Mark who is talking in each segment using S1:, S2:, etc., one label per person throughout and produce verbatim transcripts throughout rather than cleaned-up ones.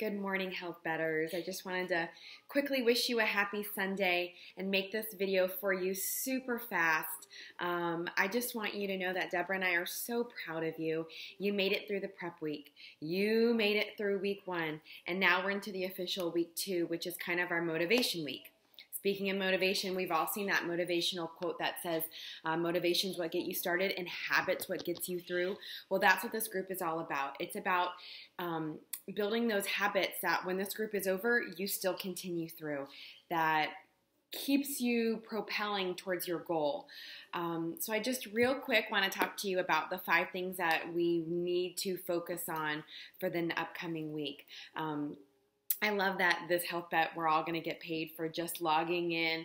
S1: Good morning, Health Betters. I just wanted to quickly wish you a happy Sunday and make this video for you super fast. Um, I just want you to know that Deborah and I are so proud of you. You made it through the prep week. You made it through week one, and now we're into the official week two, which is kind of our motivation week. Speaking of motivation, we've all seen that motivational quote that says, uh, motivation is what gets you started and habits what gets you through. Well, that's what this group is all about. It's about um, building those habits that when this group is over, you still continue through, that keeps you propelling towards your goal. Um, so I just real quick want to talk to you about the five things that we need to focus on for the upcoming week. Um, I love that this Health Bet, we're all going to get paid for just logging in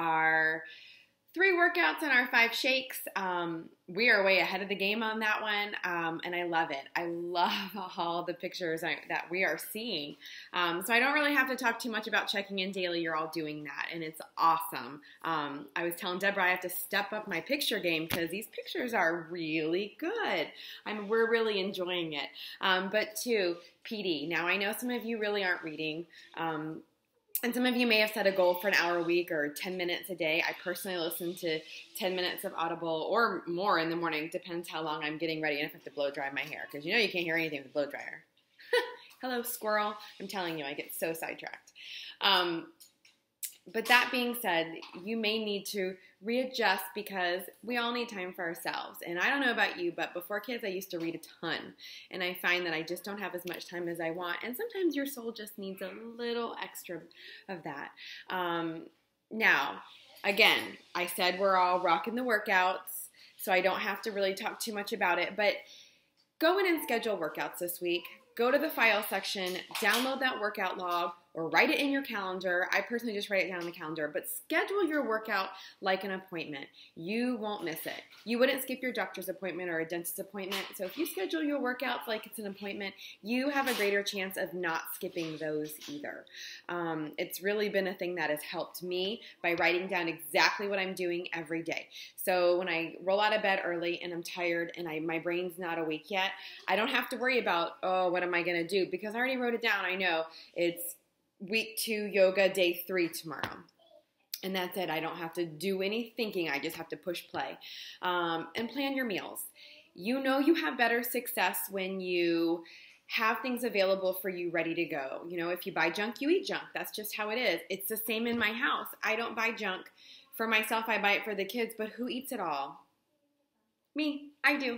S1: our three workouts and our five shakes. Um, we are way ahead of the game on that one, um, and I love it. I love all the pictures I, that we are seeing. Um, so I don't really have to talk too much about checking in daily. You're all doing that, and it's awesome. Um, I was telling Deborah I have to step up my picture game because these pictures are really good. I mean, we're really enjoying it. Um, but two, P D. Now, I know some of you really aren't reading. Um, And some of you may have set a goal for an hour a week or ten minutes a day. I personally listen to ten minutes of Audible or more in the morning. Depends how long I'm getting ready and if I have to blow dry my hair. Because you know you can't hear anything with a blow dryer. Hello, squirrel. I'm telling you, I get so sidetracked. Um, but that being said, you may need to readjust because we all need time for ourselves. And I don't know about you, but before kids, I used to read a ton. And I find that I just don't have as much time as I want. And sometimes your soul just needs a little extra of that. Um, now, again, I said we're all rocking the workouts, so I don't have to really talk too much about it. But go in and schedule workouts this week. Go to the file section, download that workout log, or write it in your calendar. I personally just write it down in the calendar, but schedule your workout like an appointment. You won't miss it. You wouldn't skip your doctor's appointment or a dentist appointment. So if you schedule your workouts like it's an appointment, you have a greater chance of not skipping those either. Um, it's really been a thing that has helped me by writing down exactly what I'm doing every day. So when I roll out of bed early and I'm tired and I, my brain's not awake yet, I don't have to worry about, oh, what am I going to do? Because I already wrote it down. I know it's week two yoga, day three tomorrow. And that's it. I don't have to do any thinking. I just have to push play. Um, and plan your meals. You know you have better success when you have things available for you ready to go. You know, if you buy junk, you eat junk. That's just how it is. It's the same in my house. I don't buy junk for myself. I buy it for the kids. But who eats it all? Me. I do.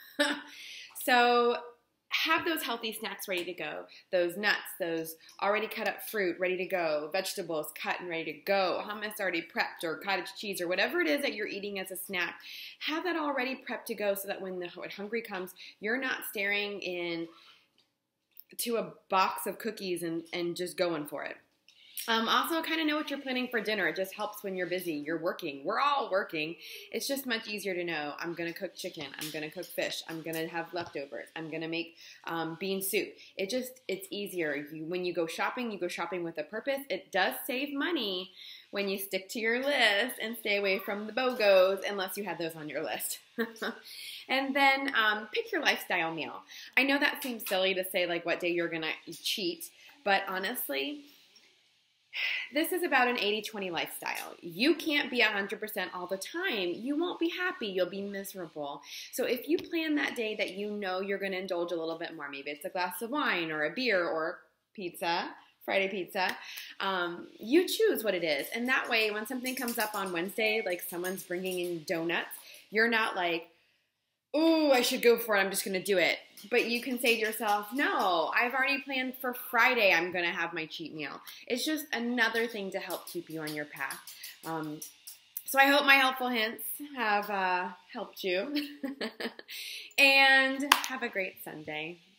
S1: So have those healthy snacks ready to go, those nuts, those already cut up fruit ready to go, vegetables cut and ready to go, hummus already prepped or cottage cheese or whatever it is that you're eating as a snack. Have that already prepped to go so that when the hungry comes, you're not staring in to a box of cookies and, and just going for it. Um, also, kind of know what you're planning for dinner. It just helps when you're busy. You're working. We're all working. It's just much easier to know. I'm going to cook chicken. I'm going to cook fish. I'm going to have leftovers. I'm going to make um, bean soup. It just, it's easier. You, when you go shopping, you go shopping with a purpose. It does save money when you stick to your list and stay away from the BOGOs unless you had those on your list. And then um, pick your lifestyle meal. I know that seems silly to say like what day you're going to cheat, but honestly, this is about an eighty twenty lifestyle. You can't be one hundred percent all the time. You won't be happy. You'll be miserable. So if you plan that day that you know you're going to indulge a little bit more, maybe it's a glass of wine or a beer or pizza, Friday pizza, um, you choose what it is. And that way, when something comes up on Wednesday, like someone's bringing in donuts, you're not like, ooh, I should go for it. I'm just going to do it. But you can say to yourself, no, I've already planned for Friday I'm going to have my cheat meal. It's just another thing to help keep you on your path. Um, so I hope my helpful hints have uh, helped you. And have a great Sunday.